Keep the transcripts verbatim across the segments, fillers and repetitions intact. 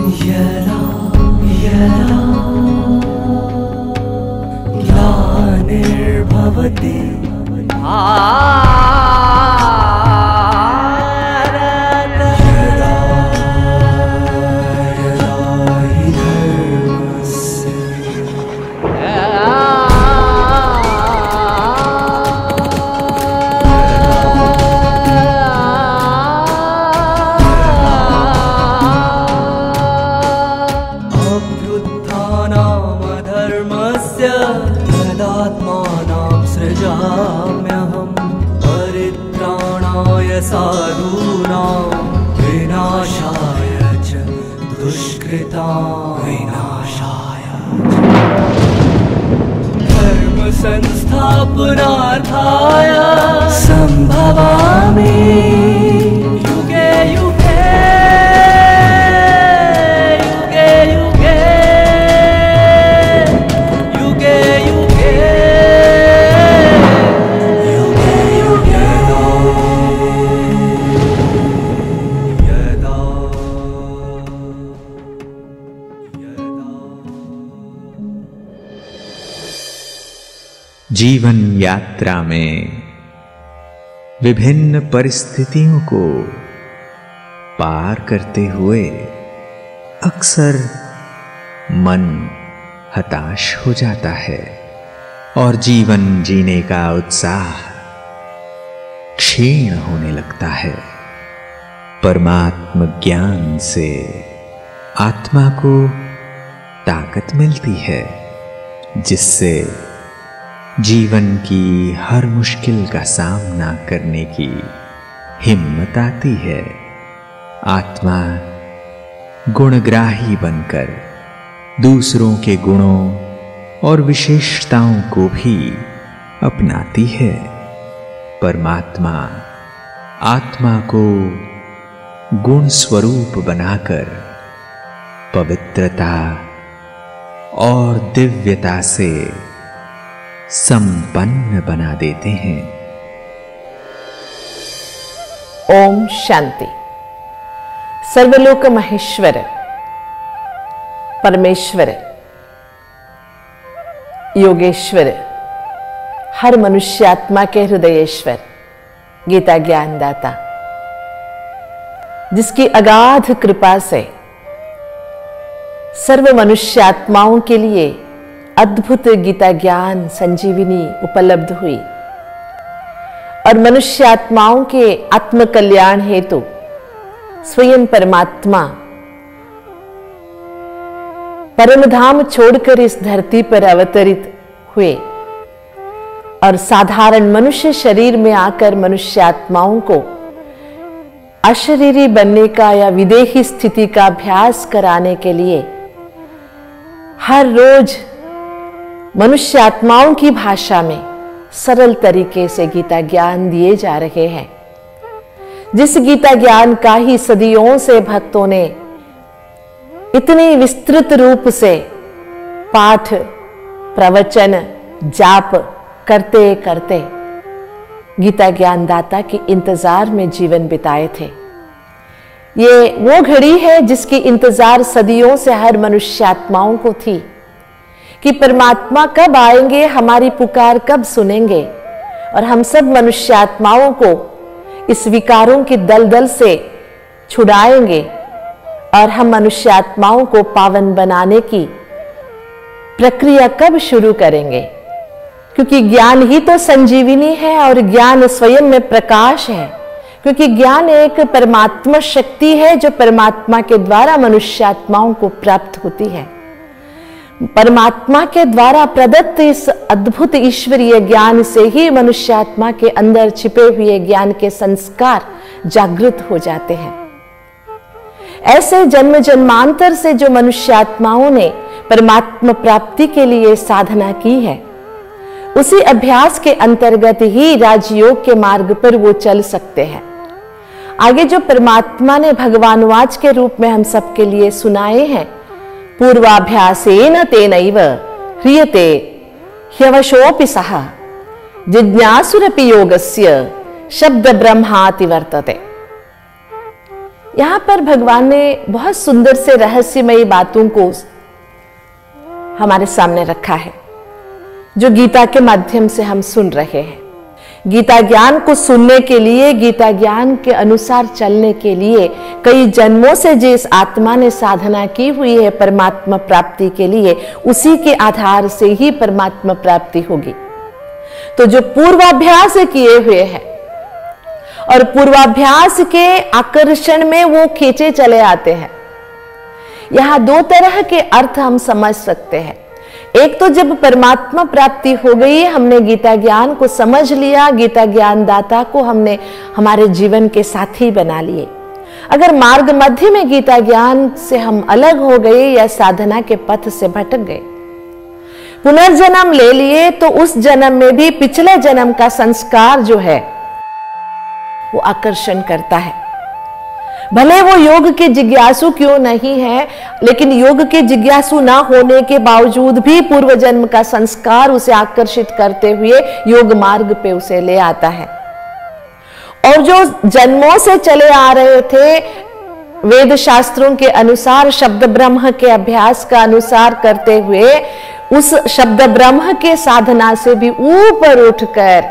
यदा यदा ग्लानिर्भवति साधूनां विनाशाय च दुष्कृतां विनाशाय धर्म संस्थापनार्थाय संभवामि युगे युगे युगे युगे युगे युगे जीवन यात्रा में विभिन्न परिस्थितियों को पार करते हुए अक्सर मन हताश हो जाता है और जीवन जीने का उत्साह क्षीण होने लगता है। परमात्म ज्ञान से आत्मा को ताकत मिलती है, जिससे जीवन की हर मुश्किल का सामना करने की हिम्मत आती है। आत्मा गुणग्राही बनकर दूसरों के गुणों और विशेषताओं को भी अपनाती है। परमात्मा आत्मा को गुण स्वरूप बनाकर पवित्रता और दिव्यता से संपन्न बना देते हैं। ओम शांति। सर्वलोक महेश्वर परमेश्वर योगेश्वर हर मनुष्यात्मा के हृदयेश्वर गीता ज्ञानदाता, जिसकी अगाध कृपा से सर्व मनुष्यात्माओं के लिए अद्भुत गीता ज्ञान संजीवनी उपलब्ध हुई और मनुष्यात्माओं के आत्म कल्याण हेतु स्वयं परमात्मा परमधाम छोड़कर इस धरती पर अवतरित हुए और साधारण मनुष्य शरीर में आकर मनुष्यात्माओं को अशरीरी बनने का या विदेही स्थिति का अभ्यास कराने के लिए हर रोज मनुष्य आत्माओं की भाषा में सरल तरीके से गीता ज्ञान दिए जा रहे हैं, जिस गीता ज्ञान का ही सदियों से भक्तों ने इतने विस्तृत रूप से पाठ प्रवचन जाप करते करते गीता ज्ञानदाता के इंतजार में जीवन बिताए थे। ये वो घड़ी है जिसकी इंतजार सदियों से हर मनुष्यात्माओं को थी कि परमात्मा कब आएंगे, हमारी पुकार कब सुनेंगे और हम सब मनुष्यात्माओं को इस विकारों के दलदल से छुड़ाएंगे और हम मनुष्यात्माओं को पावन बनाने की प्रक्रिया कब शुरू करेंगे। क्योंकि ज्ञान ही तो संजीवनी है और ज्ञान स्वयं में प्रकाश है, क्योंकि ज्ञान एक परमात्मा शक्ति है जो परमात्मा के द्वारा मनुष्यात्माओं को प्राप्त होती है। परमात्मा के द्वारा प्रदत्त इस अद्भुत ईश्वरीय ज्ञान से ही मनुष्यात्मा के अंदर छिपे हुए ज्ञान के संस्कार जागृत हो जाते हैं। ऐसे जन्म जन्मांतर से जो मनुष्यात्माओं ने परमात्मा प्राप्ति के लिए साधना की है, उसी अभ्यास के अंतर्गत ही राजयोग के मार्ग पर वो चल सकते हैं। आगे जो परमात्मा ने भगवानवाच के रूप में हम सबके लिए सुनाए हैं, पूर्वाभ्यासेन तेनैव ह्रियते ह्यवशोऽपि सः जिज्ञासुरपि योगस्य शब्द ब्रह्माति वर्तते। यहां पर भगवान ने बहुत सुंदर से रहस्यमयी बातों को हमारे सामने रखा है, जो गीता के माध्यम से हम सुन रहे हैं। गीता ज्ञान को सुनने के लिए, गीता ज्ञान के अनुसार चलने के लिए कई जन्मों से जिस आत्मा ने साधना की हुई है परमात्मा प्राप्ति के लिए, उसी के आधार से ही परमात्मा प्राप्ति होगी। तो जो पूर्वाभ्यास किए हुए हैं और पूर्वाभ्यास के आकर्षण में वो खींचे चले आते हैं, यहां दो तरह के अर्थ हम समझ सकते हैं। एक तो जब परमात्मा प्राप्ति हो गई, हमने गीता ज्ञान को समझ लिया, गीता ज्ञान दाता को हमने हमारे जीवन के साथी बना लिए। अगर मार्ग मध्य में गीता ज्ञान से हम अलग हो गए या साधना के पथ से भटक गए, पुनर्जन्म ले लिए, तो उस जन्म में भी पिछले जन्म का संस्कार जो है वो आकर्षण करता है। भले वो योग के जिज्ञासु क्यों नहीं है, लेकिन योग के जिज्ञासु ना होने के बावजूद भी पूर्व जन्म का संस्कार उसे आकर्षित करते हुए योग मार्ग पे उसे ले आता है। और जो जन्मों से चले आ रहे थे वेद शास्त्रों के अनुसार, शब्द ब्रह्म के अभ्यास का अनुसार करते हुए, उस शब्द ब्रह्म के साधना से भी ऊपर उठकर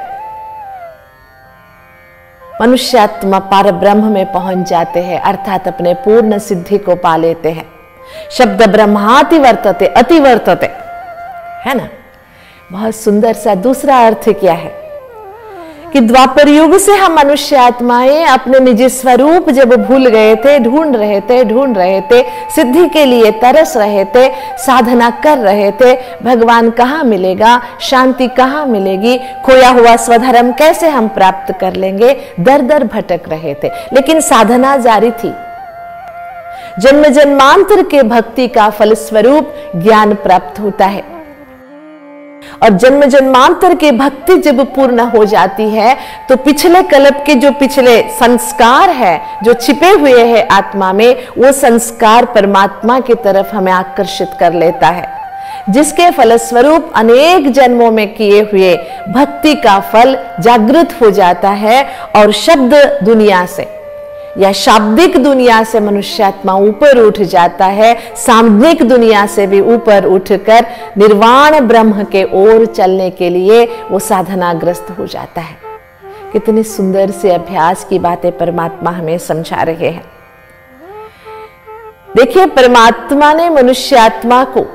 मनुष्यात्मा पार ब्रह्म में पहुंच जाते हैं, अर्थात अपने पूर्ण सिद्धि को पा लेते हैं। शब्द ब्रह्माति वर्तते अति वर्तते, है ना। बहुत सुंदर सा दूसरा अर्थ क्या है कि द्वापर युग से हम मनुष्य आत्माएं अपने निज स्वरूप जब भूल गए थे, ढूंढ रहे थे ढूंढ रहे थे सिद्धि के लिए तरस रहे थे, साधना कर रहे थे, भगवान कहाँ मिलेगा, शांति कहाँ मिलेगी, खोया हुआ स्वधर्म कैसे हम प्राप्त कर लेंगे, दर दर भटक रहे थे। लेकिन साधना जारी थी। जन्म जन्मांतर के भक्ति का फलस्वरूप ज्ञान प्राप्त होता है, और जन्म जन्मांतर के भक्ति जब पूर्ण हो जाती है तो पिछले कल्प के जो पिछले संस्कार है जो छिपे हुए हैं आत्मा में, वो संस्कार परमात्मा की तरफ हमें आकर्षित कर लेता है, जिसके फलस्वरूप अनेक जन्मों में किए हुए भक्ति का फल जागृत हो जाता है। और शब्द दुनिया से या शाब्दिक दुनिया से मनुष्यात्मा ऊपर उठ जाता है, सामूहिक दुनिया से भी ऊपर उठकर निर्वाण ब्रह्म के ओर चलने के लिए वो साधनाग्रस्त हो जाता है। कितनी सुंदर से अभ्यास की बातें परमात्मा हमें समझा रहे हैं। देखिए, परमात्मा ने मनुष्यात्मा को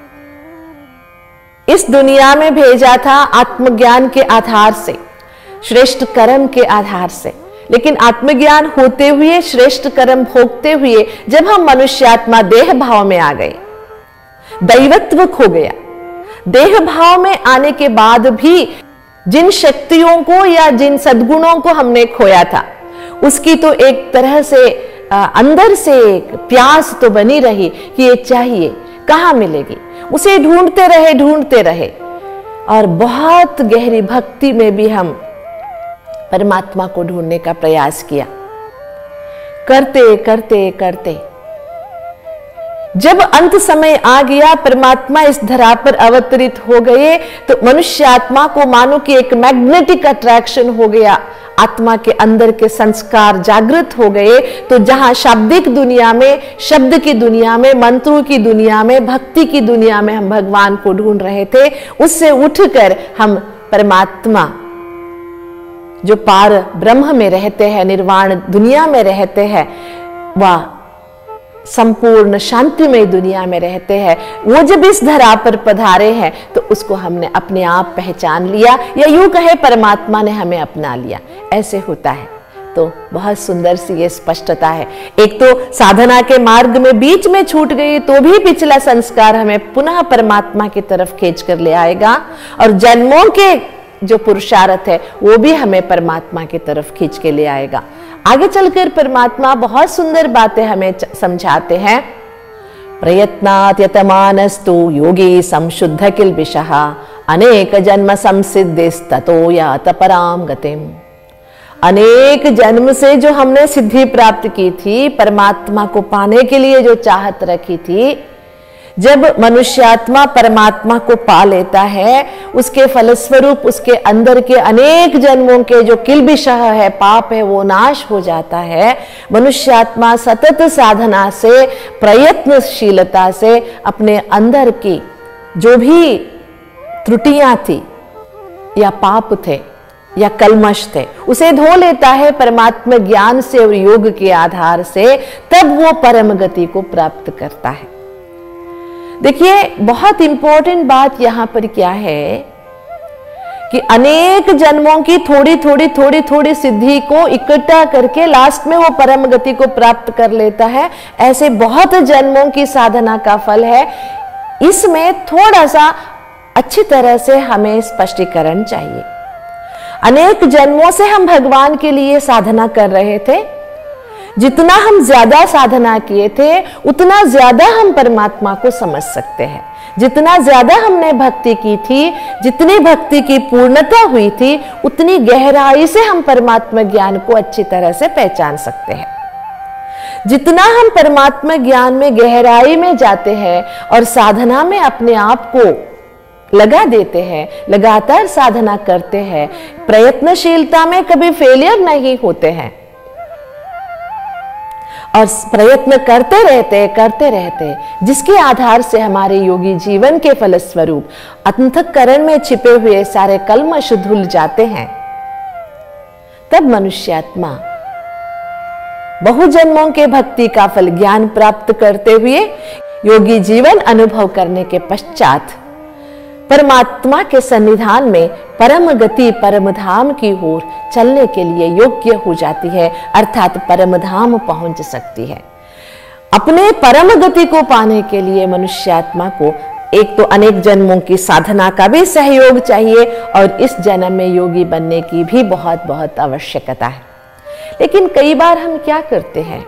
इस दुनिया में भेजा था आत्मज्ञान के आधार से, श्रेष्ठ कर्म के आधार से। लेकिन आत्मज्ञान होते हुए, श्रेष्ठ कर्म भोगते हुए जब हम मनुष्यात्मा देह भाव में आ गए, दैवत्व खो गया। देह भाव में आने के बाद भी जिन शक्तियों को या जिन सद्गुणों को हमने खोया था, उसकी तो एक तरह से आ, अंदर से एक प्यास तो बनी रही कि ये चाहिए, कहाँ मिलेगी। उसे ढूंढते रहे ढूंढते रहे और बहुत गहरी भक्ति में भी हम परमात्मा को ढूंढने का प्रयास किया। करते करते करते जब अंत समय आ गया, परमात्मा इस धरा पर अवतरित हो गए, तो मनुष्य आत्मा को मानो कि एक मैग्नेटिक अट्रैक्शन हो गया। आत्मा के अंदर के संस्कार जागृत हो गए। तो जहां शाब्दिक दुनिया में, शब्द की दुनिया में, मंत्रों की दुनिया में, भक्ति की दुनिया में हम भगवान को ढूंढ रहे थे, उससे उठकर हम परमात्मा जो पार ब्रह्म में रहते हैं, निर्वाण दुनिया में रहते हैं, वह संपूर्ण शांतिमय दुनिया में रहते हैं, वो जब इस धरा पर पधारे हैं तो उसको हमने अपने आप पहचान लिया, या यूं कहे परमात्मा ने हमें अपना लिया। ऐसे होता है। तो बहुत सुंदर सी ये स्पष्टता है। एक तो साधना के मार्ग में बीच में छूट गई तो भी पिछला संस्कार हमें पुनः परमात्मा की तरफ खींच कर ले आएगा, और जन्मों के जो पुरुषार्थ है वो भी हमें परमात्मा की तरफ खींच के ले आएगा। आगे चलकर परमात्मा बहुत सुंदर बातें हमें समझाते हैं। प्रयत्नात् यतमानस्तु योगी संशुद्ध किल्बिषः अनेक जन्म संसिद्धिस्ततो यात पराम गतिम। अनेक जन्म से जो हमने सिद्धि प्राप्त की थी, परमात्मा को पाने के लिए जो चाहत रखी थी, जब मनुष्यात्मा परमात्मा को पा लेता है, उसके फलस्वरूप उसके अंदर के अनेक जन्मों के जो किल्बिशह है, पाप है, वो नाश हो जाता है। मनुष्यात्मा सतत साधना से, प्रयत्नशीलता से अपने अंदर की जो भी त्रुटियां थी या पाप थे या कलमश थे, उसे धो लेता है परमात्मा ज्ञान से और योग के आधार से। तब वो परम गति को प्राप्त करता है। देखिए, बहुत इंपॉर्टेंट बात यहां पर क्या है कि अनेक जन्मों की थोड़ी थोड़ी थोड़ी थोड़ी सिद्धि को इकट्ठा करके लास्ट में वो परम गति को प्राप्त कर लेता है। ऐसे बहुत जन्मों की साधना का फल है। इसमें थोड़ा सा अच्छी तरह से हमें स्पष्टीकरण चाहिए। अनेक जन्मों से हम भगवान के लिए साधना कर रहे थे। जितना हम ज्यादा साधना किए थे, उतना ज्यादा हम परमात्मा को समझ सकते हैं। जितना ज्यादा हमने भक्ति की थी, जितनी भक्ति की पूर्णता हुई थी, उतनी गहराई से हम परमात्मा ज्ञान को अच्छी तरह से पहचान सकते हैं। जितना हम परमात्मा ज्ञान में गहराई में जाते हैं और साधना में अपने आप को लगा देते हैं, लगातार साधना करते हैं, प्रयत्नशीलता में कभी फेलियर नहीं होते हैं और प्रयत्न करते रहते करते रहते जिसके आधार से हमारे योगी जीवन के फलस्वरूप अंतःकरण में छिपे हुए सारे कलमश धुल जाते हैं। तब मनुष्यात्मा बहु जन्मों के भक्ति का फल ज्ञान प्राप्त करते हुए योगी जीवन अनुभव करने के पश्चात परमात्मा के सन्निधान में परम गति परम धाम की ओर चलने के लिए योग्य हो जाती है, अर्थात परम धाम पहुंच सकती है। अपने परम गति को पाने के लिए मनुष्यात्मा को एक तो अनेक जन्मों की साधना का भी सहयोग चाहिए और इस जन्म में योगी बनने की भी बहुत बहुत आवश्यकता है। लेकिन कई बार हम क्या करते हैं,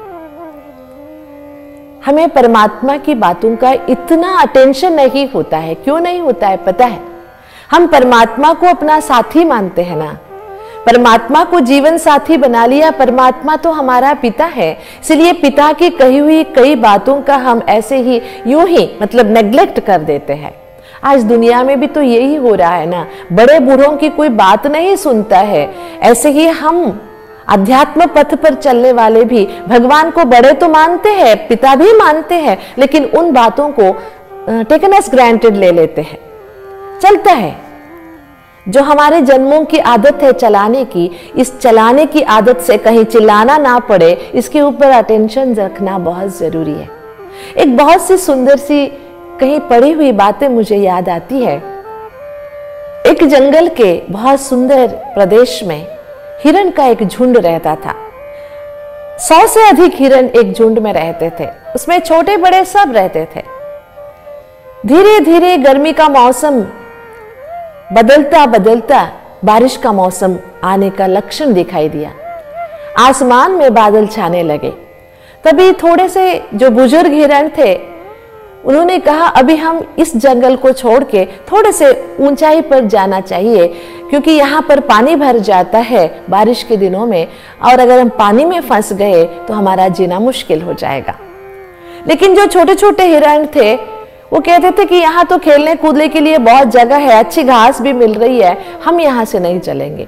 हमें परमात्मा की बातों का इतना अटेंशन नहीं होता है। क्यों नहीं होता है पता है? हम परमात्मा को अपना साथी मानते हैं ना, परमात्मा को जीवन साथी बना लिया। परमात्मा तो हमारा पिता है, इसलिए पिता की कही हुई कई बातों का हम ऐसे ही यूं ही मतलब नेग्लेक्ट कर देते हैं। आज दुनिया में भी तो यही हो रहा है ना, बड़े बूढ़ों की कोई बात नहीं सुनता है। ऐसे ही हम अध्यात्म पथ पर चलने वाले भी भगवान को बड़े तो मानते हैं, पिता भी मानते हैं, लेकिन उन बातों को टेकन एज ग्रांटेड ले लेते हैं। चलता है जो हमारे जन्मों की आदत है चलाने की, इस चलाने की आदत से कहीं चिल्लाना ना पड़े, इसके ऊपर अटेंशन रखना बहुत जरूरी है। एक बहुत सी सुंदर सी कहीं पड़ी हुई बातें मुझे याद आती है। एक जंगल के बहुत सुंदर प्रदेश में हिरण का एक झुंड रहता था। सौ से अधिक हिरण एक झुंड में रहते थे, उसमें छोटे बड़े सब रहते थे। धीरे धीरे गर्मी का मौसम बदलता बदलता बारिश का मौसम आने का लक्षण दिखाई दिया। आसमान में बादल छाने लगे। तभी थोड़े से जो बुजुर्ग हिरण थे, उन्होंने कहा अभी हम इस जंगल को छोड़ के थोड़े से ऊंचाई पर जाना चाहिए, क्योंकि यहाँ पर पानी भर जाता है बारिश के दिनों में, और अगर हम पानी में फंस गए तो हमारा जीना मुश्किल हो जाएगा। लेकिन जो छोटे छोटे हिरण थे वो कहते थे कि यहाँ तो खेलने कूदने के लिए बहुत जगह है, अच्छी घास भी मिल रही है, हम यहाँ से नहीं चलेंगे।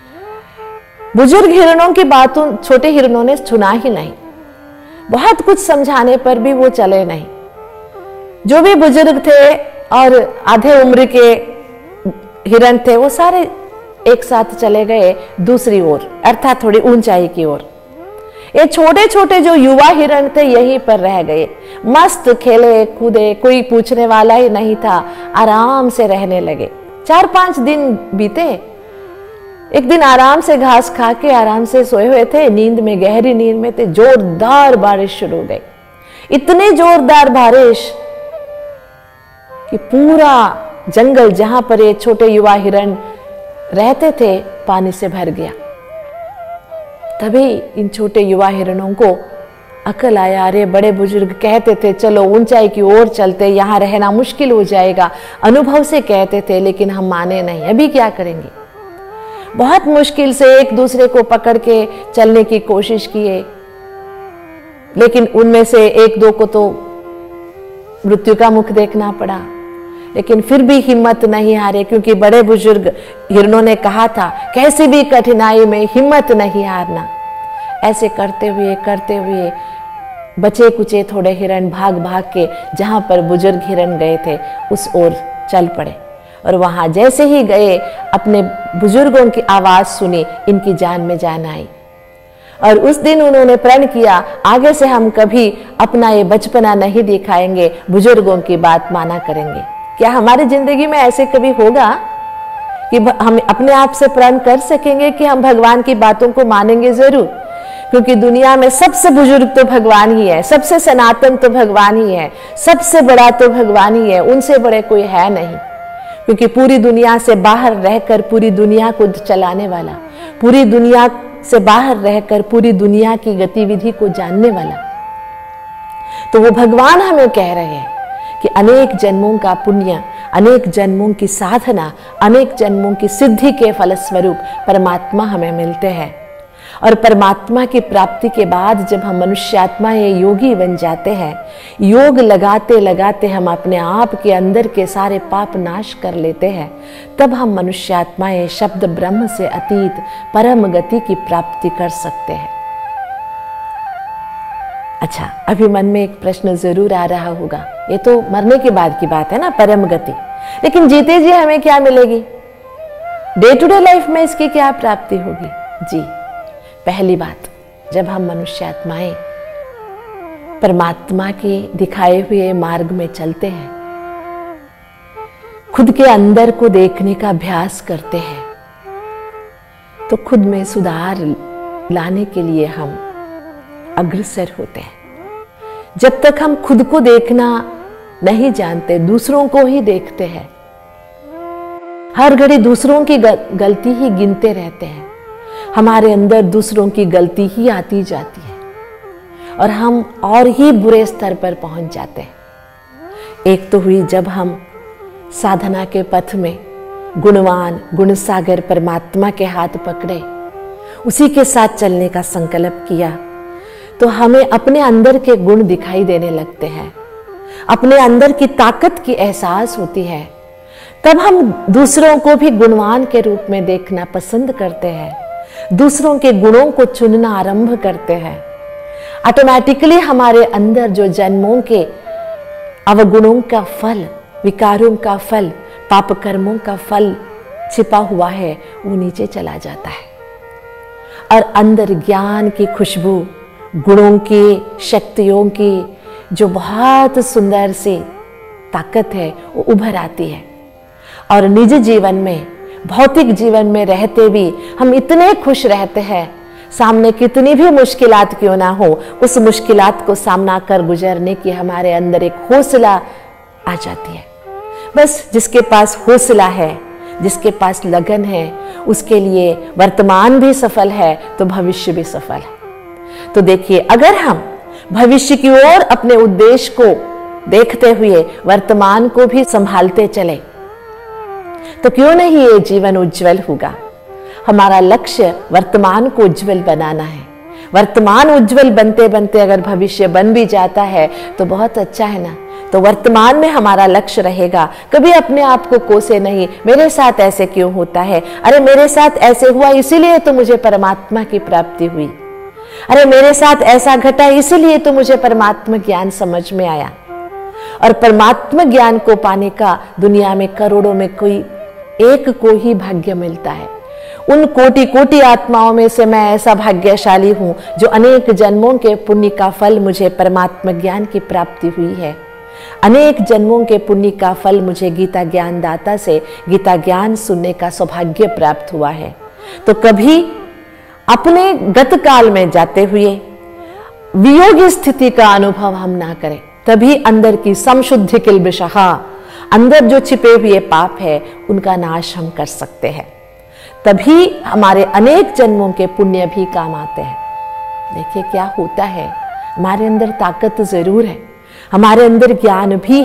बुजुर्ग हिरणों की बातों छोटे हिरणों ने सुना ही नहीं। बहुत कुछ समझाने पर भी वो चले नहीं। जो भी बुजुर्ग थे और आधे उम्र के हिरण थे, वो सारे एक साथ चले गए दूसरी ओर, अर्थात थोड़ी ऊंचाई की ओर। ये छोटे छोटे जो युवा हिरण थे यहीं पर रह गए, मस्त खेले कूदे, कोई पूछने वाला ही नहीं था, आराम से रहने लगे। चार पांच दिन बीते। एक दिन आराम से घास खा के आराम से सोए हुए थे, नींद में, गहरी नींद में थे, जोरदार बारिश शुरू हो गई। इतनी जोरदार बारिश कि पूरा जंगल जहां पर ये छोटे युवा हिरण रहते थे पानी से भर गया। तभी इन छोटे युवा हिरणों को अकल आया, अरे बड़े बुजुर्ग कहते थे चलो ऊंचाई की ओर चलते, यहाँ रहना मुश्किल हो जाएगा। अनुभव से कहते थे, लेकिन हम माने नहीं। अभी क्या करेंगे? बहुत मुश्किल से एक दूसरे को पकड़ के चलने की कोशिश किए, लेकिन उनमें से एक दो को तो मृत्यु का मुख देखना पड़ा, लेकिन फिर भी हिम्मत नहीं हारे, क्योंकि बड़े बुजुर्ग हिरणों ने कहा था कैसी भी कठिनाई में हिम्मत नहीं हारना। ऐसे करते हुए करते हुए बचे कुचे थोड़े हिरण भाग भाग के जहां पर बुजुर्ग हिरण गए थे उस ओर चल पड़े, और वहां जैसे ही गए अपने बुजुर्गों की आवाज सुनी, इनकी जान में जान आई। और उस दिन उन्होंने प्रण किया, आगे से हम कभी अपना ये बचपना नहीं दिखाएंगे, बुजुर्गों की बात माना करेंगे। क्या हमारी जिंदगी में ऐसे कभी होगा कि हम अपने आप से प्रण कर सकेंगे कि हम भगवान की बातों को मानेंगे जरूर? क्योंकि दुनिया में सबसे बुजुर्ग तो भगवान ही है, सबसे सनातन तो भगवान ही है, सबसे बड़ा तो भगवान ही है, उनसे बड़े कोई है नहीं। क्योंकि पूरी दुनिया से बाहर रहकर पूरी दुनिया को चलाने वाला, पूरी दुनिया से बाहर रहकर पूरी दुनिया की गतिविधि को जानने वाला, तो वो भगवान हमें कह रहे हैं कि अनेक जन्मों का पुण्य, अनेक जन्मों की साधना, अनेक जन्मों की सिद्धि के फलस्वरूप परमात्मा हमें मिलते हैं। और परमात्मा की प्राप्ति के बाद जब हम मनुष्यात्मा या योगी बन जाते हैं, योग लगाते लगाते हम अपने आप के अंदर के सारे पाप नाश कर लेते हैं, तब हम मनुष्यात्माएं शब्द ब्रह्म से अतीत परम गति की प्राप्ति कर सकते हैं। अच्छा, अभी मन में एक प्रश्न जरूर आ रहा होगा, ये तो मरने के बाद की बात है ना, परम गति, लेकिन जीते जी हमें क्या मिलेगी? डे टू डे लाइफ में इसकी क्या प्राप्ति होगी? जी, पहली बात, जब हम मनुष्यात्माएं परमात्मा के दिखाए हुए मार्ग में चलते हैं, खुद के अंदर को देखने का अभ्यास करते हैं, तो खुद में सुधार लाने के लिए हम अग्रसर होते हैं। जब तक हम खुद को देखना नहीं जानते, दूसरों को ही देखते हैं, हर घड़ी दूसरों की गलती ही गिनते रहते हैं, हमारे अंदर दूसरों की गलती ही आती जाती है और हम और ही बुरे स्तर पर पहुंच जाते हैं। एक तो हुई जब हम साधना के पथ में गुणवान गुणसागर परमात्मा के हाथ पकड़े, उसी के साथ चलने का संकल्प किया, तो हमें अपने अंदर के गुण दिखाई देने लगते हैं, अपने अंदर की ताकत की एहसास होती है। तब हम दूसरों को भी गुणवान के रूप में देखना पसंद करते हैं, दूसरों के गुणों को चुनना आरंभ करते हैं। ऑटोमेटिकली हमारे अंदर जो जन्मों के अवगुणों का फल, विकारों का फल, पाप कर्मों का फल छिपा हुआ है, वो नीचे चला जाता है और अंदर ज्ञान की खुशबू, गुणों की, शक्तियों की जो बहुत सुंदर सी ताकत है वो उभर आती है। और निज जीवन में, भौतिक जीवन में रहते भी हम इतने खुश रहते हैं, सामने कितनी भी मुश्किलात क्यों ना हो, उस मुश्किलात को सामना कर गुजरने की हमारे अंदर एक हौसला आ जाती है। बस जिसके पास हौसला है, जिसके पास लगन है, उसके लिए वर्तमान भी सफल है तो भविष्य भी सफल है। तो देखिए, अगर हम भविष्य की ओर अपने उद्देश्य को देखते हुए वर्तमान को भी संभालते चले, तो क्यों नहीं ये जीवन उज्जवल होगा। हमारा लक्ष्य वर्तमान को उज्जवल बनाना है। वर्तमान उज्जवल बनते बनते अगर भविष्य बन भी जाता है तो बहुत अच्छा है ना। तो वर्तमान में हमारा लक्ष्य रहेगा, कभी अपने आप को कोसे नहीं, मेरे साथ ऐसे क्यों होता है, अरे मेरे साथ ऐसे हुआ इसीलिए तो मुझे परमात्मा की प्राप्ति हुई, अरे मेरे साथ ऐसा घटा इसीलिए तो मुझे परमात्मा ज्ञान समझ में आया। और परमात्मा ज्ञान को पाने का दुनिया में करोड़ों में कोई एक को ही भाग्य मिलता है। उन कोटि कोटि आत्माओं में से मैं ऐसा भाग्यशाली हूं जो अनेक जन्मों के पुण्य का फल मुझे परमात्मा ज्ञान की प्राप्ति हुई है। अनेक जन्मों के पुण्य का फल मुझे गीता ज्ञान दाता से गीता ज्ञान सुनने का सौभाग्य प्राप्त हुआ है। तो कभी अपने गत काल में जाते हुए वियोग स्थिति का अनुभव हम ना करें, तभी अंदर की समशुद्धि किल्बिषहा, अंदर जो छिपे हुए पाप है उनका नाश हम कर सकते हैं। तभी हमारे अनेक जन्मों के पुण्य भी काम आते हैं। देखिए क्या होता है, हमारे अंदर ताकत जरूर है, हमारे अंदर ज्ञान भी है,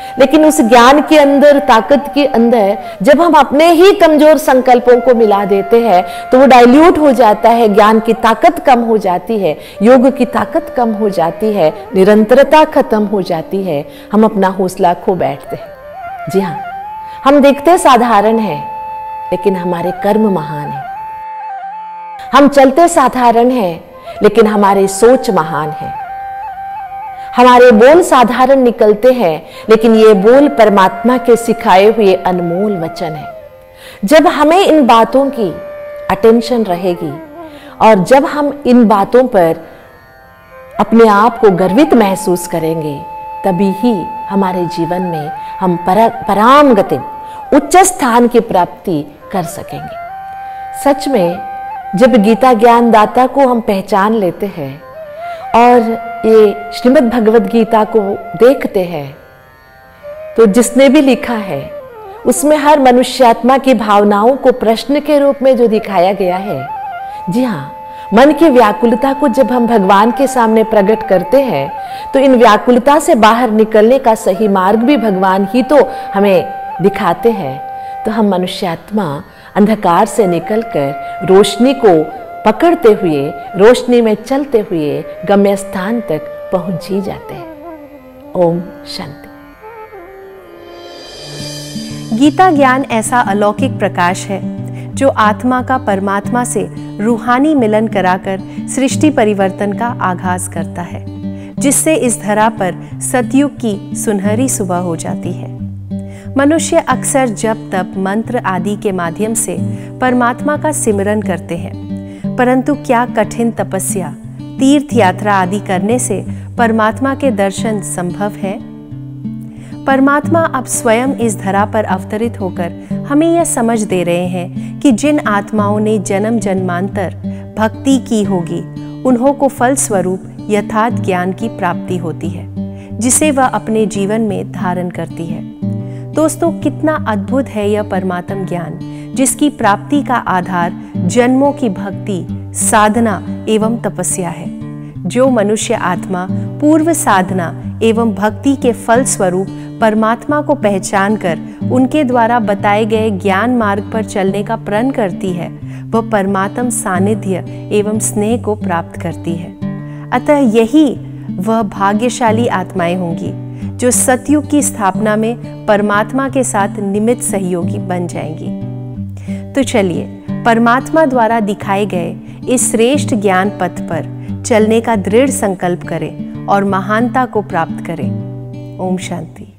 लेकिन उस ज्ञान के अंदर, ताकत के अंदर जब हम अपने ही कमजोर संकल्पों को मिला देते हैं तो वो डाइल्यूट हो जाता है, ज्ञान की ताकत कम हो जाती है, योग की ताकत कम हो जाती है, निरंतरता खत्म हो जाती है, हम अपना हौसला खो बैठते हैं। जी हाँ, हम देखते साधारण हैं लेकिन हमारे कर्म महान हैं। हम चलते साधारण हैं लेकिन हमारी सोच महान है। हमारे बोल साधारण निकलते हैं लेकिन ये बोल परमात्मा के सिखाए हुए अनमोल वचन है। जब हमें इन बातों की अटेंशन रहेगी और जब हम इन बातों पर अपने आप को गर्वित महसूस करेंगे, तभी ही हमारे जीवन में हम पर, पराम गति, उच्च स्थान की प्राप्ति कर सकेंगे। सच में जब गीता ज्ञान दाता को हम पहचान लेते हैं और ये श्रीमद् भगवद गीता को देखते हैं तो जिसने भी लिखा है उसमें हर मनुष्यात्मा की भावनाओं को प्रश्न के रूप में जो दिखाया गया है। जी हाँ, मन की व्याकुलता को जब हम भगवान के सामने प्रकट करते हैं तो इन व्याकुलता से बाहर निकलने का सही मार्ग भी भगवान ही तो हमें दिखाते हैं। तो हम मनुष्यात्मा अंधकार से निकलकर रोशनी को पकड़ते हुए, रोशनी में चलते हुए गम्य स्थान तक पहुंच ही जाते हैं। ओम शांति। गीता ज्ञान ऐसा अलौकिक प्रकाश है जो आत्मा का परमात्मा से रूहानी मिलन कराकर सृष्टि परिवर्तन का आगाज करता है, जिससे इस धरा पर सतयुग की सुनहरी सुबह हो जाती है। मनुष्य अक्सर जप तप मंत्र आदि के माध्यम से परमात्मा का सिमरन करते हैं, परंतु क्या कठिन तपस्या, तीर्थ यात्रा आदि करने से परमात्मा के दर्शन संभव है? परमात्मा अब स्वयं इस धरा पर अवतरित होकर हमें यह समझ दे रहे हैं कि जिन आत्माओं ने जन्म जन्मांतर भक्ति की होगी, उन्हों को फल स्वरूप यथार्थ ज्ञान की प्राप्ति होती है, जिसे वह अपने जीवन में धारण करती है। दोस्तों, कितना अद्भुत है यह परमात्म ज्ञान, जिसकी प्राप्ति का आधार जन्मों की भक्ति, साधना एवं तपस्या है। जो मनुष्य आत्मा पूर्व साधना एवं भक्ति के फल स्वरूप परमात्मा को पहचान कर उनके द्वारा बताए गए ज्ञान मार्ग पर चलने का प्रण करती है, वह परमात्म सानिध्य एवं स्नेह को प्राप्त करती है। अतः यही वह भाग्यशाली आत्माएं होंगी जो सतयुग की स्थापना में परमात्मा के साथ निमित्त सहयोगी बन जाएंगी। तो चलिए परमात्मा द्वारा दिखाए गए इस श्रेष्ठ ज्ञान पथ पर चलने का दृढ़ संकल्प करें और महानता को प्राप्त करें। ओम शांति।